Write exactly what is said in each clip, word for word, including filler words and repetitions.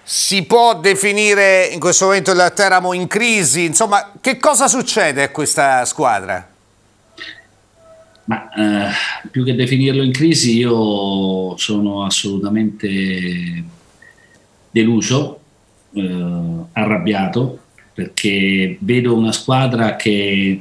Si può definire in questo momento il Teramo in crisi? Insomma, che cosa succede a questa squadra? Ma eh, più che definirlo in crisi, io sono assolutamente deluso, eh, arrabbiato, perché vedo una squadra che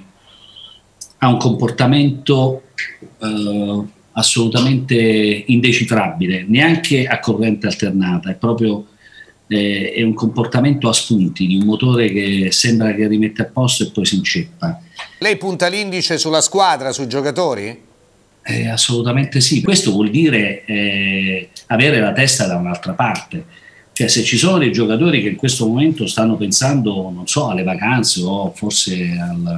ha un comportamento eh, assolutamente indecifrabile, neanche a corrente alternata, è proprio eh, è un comportamento a spunti di un motore che sembra che rimette a posto e poi si inceppa. Lei punta l'indice sulla squadra, sui giocatori? Eh, assolutamente sì, questo vuol dire eh, avere la testa da un'altra parte, cioè se ci sono dei giocatori che in questo momento stanno pensando, non so, alle vacanze o forse al,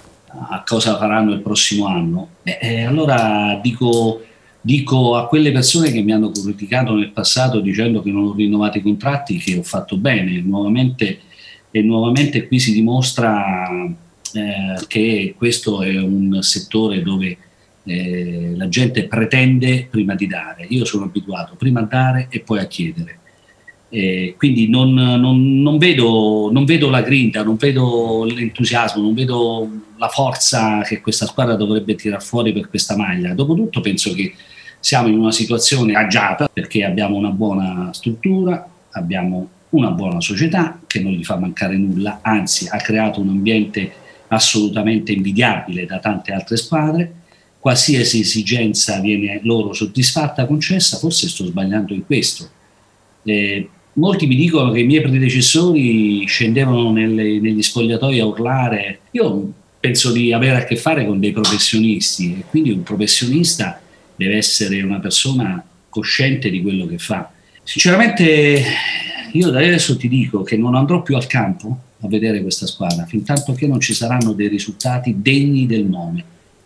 a cosa faranno il prossimo anno, eh, eh, allora dico, dico a quelle persone che mi hanno criticato nel passato dicendo che non ho rinnovato i contratti che ho fatto bene, nuovamente, e nuovamente qui si dimostra eh, che questo è un settore dove Eh, la gente pretende prima di dare. Io sono abituato prima a dare e poi a chiedere. Eh, quindi non, non, non, vedo, non vedo la grinta, non vedo l'entusiasmo, non vedo la forza che questa squadra dovrebbe tirar fuori per questa maglia. Dopotutto penso che siamo in una situazione agiata perché abbiamo una buona struttura, abbiamo una buona società che non gli fa mancare nulla, anzi ha creato un ambiente assolutamente invidiabile da tante altre squadre. Qualsiasi esigenza viene loro soddisfatta, concessa, forse sto sbagliando in questo. Eh, molti mi dicono che i miei predecessori scendevano nelle, negli spogliatoi a urlare. Io penso di avere a che fare con dei professionisti e quindi un professionista deve essere una persona cosciente di quello che fa. Sinceramente io da adesso ti dico che non andrò più al campo a vedere questa squadra fin tanto che non ci saranno dei risultati degni del nome,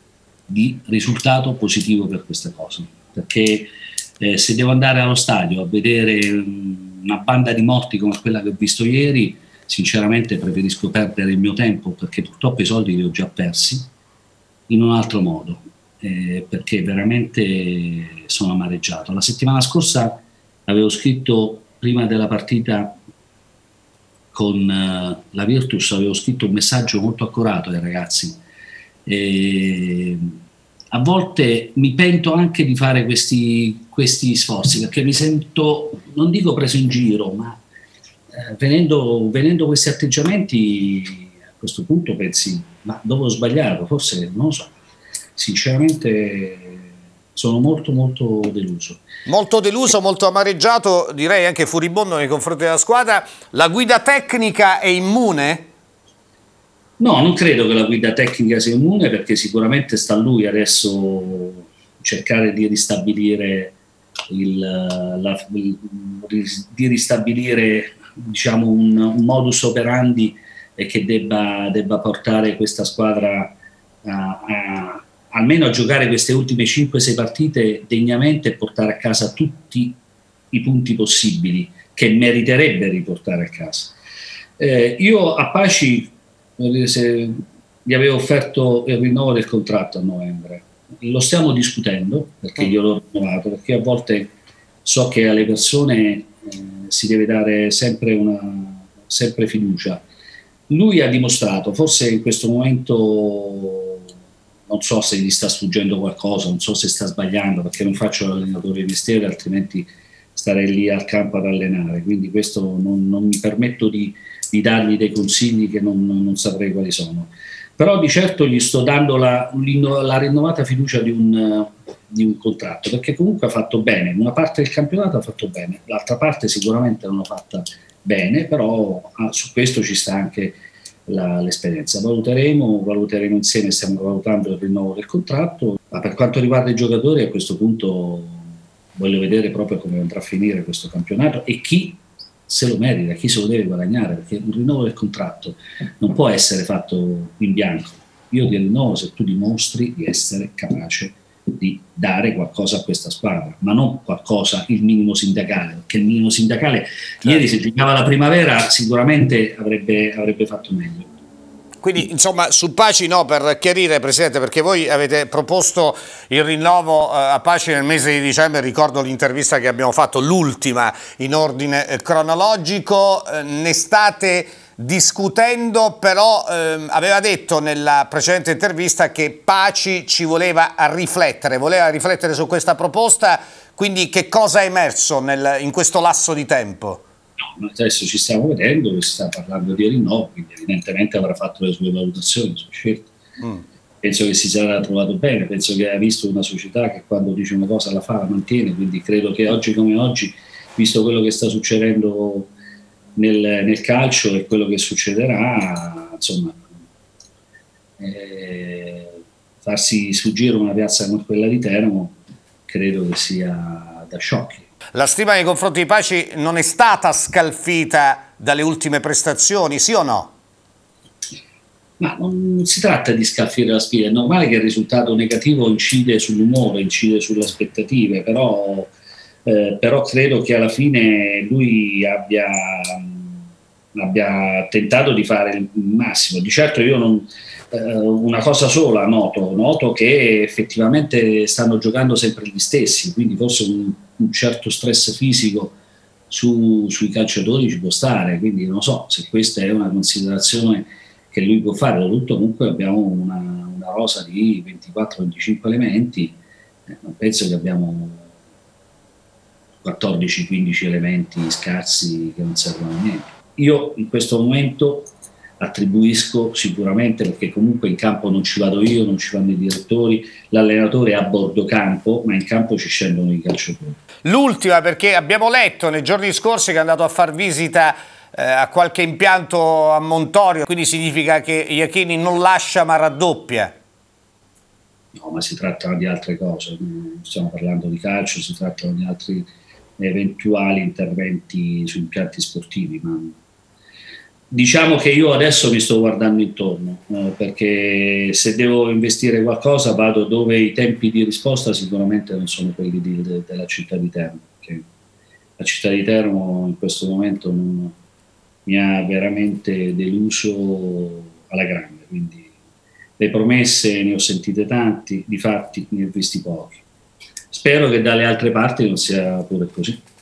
di risultato positivo per queste cose, perché eh, se devo andare allo stadio a vedere um, una banda di morti come quella che ho visto ieri, sinceramente preferisco perdere il mio tempo, perché purtroppo i soldi li ho già persi, in un altro modo, eh, perché veramente sono amareggiato. La settimana scorsa avevo scritto, prima della partita con uh, la Virtus, avevo scritto un messaggio molto accorato ai ragazzi. E a volte mi pento anche di fare questi, questi sforzi, perché mi sento, non dico preso in giro, ma eh, venendo, venendo questi atteggiamenti, a questo punto pensi, ma dove ho sbagliato? Forse non lo so. Sinceramente sono molto molto deluso. Molto deluso, molto amareggiato, direi anche furibondo nei confronti della squadra. La guida tecnica è immune? No, non credo che la guida tecnica sia immune, perché sicuramente sta a lui adesso cercare di ristabilire il, la, il, di ristabilire diciamo un, un modus operandi e che debba, debba portare questa squadra a, a, almeno a giocare queste ultime cinque sei partite degnamente e portare a casa tutti i punti possibili che meriterebbe riportare a casa. Eh, io a Paci se gli avevo offerto il rinnovo del contratto a novembre, lo stiamo discutendo perché io l'ho rinnovato, perché a volte so che alle persone eh, si deve dare sempre, una, sempre fiducia. Lui ha dimostrato, forse in questo momento non so se gli sta sfuggendo qualcosa, non so se sta sbagliando, perché non faccio l'allenatore di mestiere, altrimenti starei lì al campo ad allenare, quindi questo non, non mi permetto di, di dargli dei consigli che non, non saprei quali sono. Però di certo gli sto dando la, la rinnovata fiducia di un, di un contratto, perché comunque ha fatto bene, una parte del campionato ha fatto bene, l'altra parte sicuramente non l'ha fatta bene, però ah, su questo ci sta anche la, l'esperienza. Valuteremo, valuteremo insieme, stiamo valutando il rinnovo del contratto, ma per quanto riguarda i giocatori a questo punto voglio vedere proprio come andrà a finire questo campionato e chi se lo merita, chi se lo deve guadagnare, perché un rinnovo del contratto non può essere fatto in bianco. Io ti rinnovo se tu dimostri di essere capace di dare qualcosa a questa squadra, ma non qualcosa, il minimo sindacale, perché il minimo sindacale certo. Ieri se giocava la Primavera sicuramente avrebbe, avrebbe fatto meglio. Quindi insomma su Paci no, per chiarire Presidente, perché voi avete proposto il rinnovo eh, a Paci nel mese di dicembre, ricordo l'intervista che abbiamo fatto, l'ultima in ordine eh, cronologico, eh, ne state discutendo, però eh, aveva detto nella precedente intervista che Paci ci voleva riflettere, voleva riflettere su questa proposta, quindi che cosa è emerso nel, in questo lasso di tempo? No, adesso ci stiamo vedendo, si sta parlando di rinnovo, quindi evidentemente avrà fatto le sue valutazioni, le sue scelte. Mm. Penso che si sarà trovato bene, penso che ha visto una società che quando dice una cosa la fa, la mantiene, quindi credo che oggi come oggi, visto quello che sta succedendo nel, nel calcio e quello che succederà, insomma, eh, farsi sfuggire una piazza come quella di Teramo credo che sia da sciocchi. La stima nei confronti di Paci non è stata scalfita dalle ultime prestazioni, sì o no? Ma non si tratta di scalfire la sfida, è normale che il risultato negativo incide sull'umore, incide sulle aspettative, però, eh, però credo che alla fine lui abbia, abbia tentato di fare il massimo. Di certo io non... una cosa sola noto, noto che effettivamente stanno giocando sempre gli stessi, quindi forse un, un certo stress fisico su, sui calciatori ci può stare, quindi non so se questa è una considerazione che lui può fare. Soprattutto comunque abbiamo una, una rosa di ventiquattro venticinque elementi, eh, non penso che abbiamo quattordici quindici elementi scarsi che non servono a niente. Io in questo momento attribuisco sicuramente, perché comunque in campo non ci vado io, non ci vanno i direttori, l'allenatore è a bordo campo, ma in campo ci scendono i calciatori. L'ultima, perché abbiamo letto nei giorni scorsi che è andato a far visita eh, a qualche impianto a Montorio, quindi significa che Iachini non lascia ma raddoppia. No, ma si tratta di altre cose, stiamo parlando di calcio, si trattano di altri eventuali interventi su impianti sportivi, ma diciamo che io adesso mi sto guardando intorno, eh, perché se devo investire qualcosa vado dove i tempi di risposta sicuramente non sono quelli di, de, della città di Teramo, perché la città di Teramo in questo momento non, mi ha veramente deluso alla grande, quindi le promesse ne ho sentite tanti, di fatti ne ho visti pochi. Spero che dalle altre parti non sia pure così.